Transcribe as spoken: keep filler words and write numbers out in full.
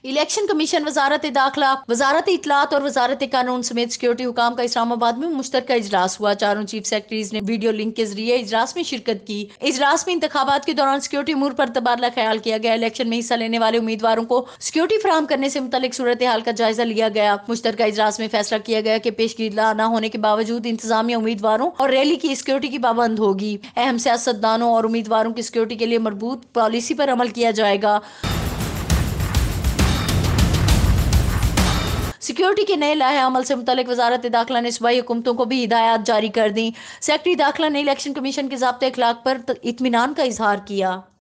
Election commission, वजारत दाखिला, वजारत इतलात और वजारत कानून समेत सिक्योरिटी हुकाम का इस्लामाबाद में मुश्तरका इजलास हुआ। चारों चीफ सेक्रेटरीज ने वीडियो लिंक के जरिए इजलास में शिरकत की। इजलास में इंतखाबात के दौरान सिक्योरिटी अमूर पर तबादला ख्याल किया गया। इलेक्शन में हिस्सा लेने वाले उम्मीदवारों को सिक्योरिटी फराहम करने से मुतल्लिक सूरत हाल का जायजा लिया गया। मुश्तरका इजलास में फैसला किया गया कि पेशगीला न होने के बावजूद इंतजामिया उम्मीदवारों और रैली की सिक्योरिटी की पाबंद होगी। अहम सियासतदानों और उम्मीदवारों की सिक्योरिटी के लिए मरबूत पॉलिसी पर अमल किया जाएगा। सिक्योरिटी के नए लाहे अमल से मुतालिक वजारत दाखिला ने सूबाई हुकूमतों को भी हिदायत जारी कर दी। सेक्रेटरी दाखिला ने इलेक्शन कमीशन के ज़ाब्ते अखलाक पर इत्मीनान का इजहार किया।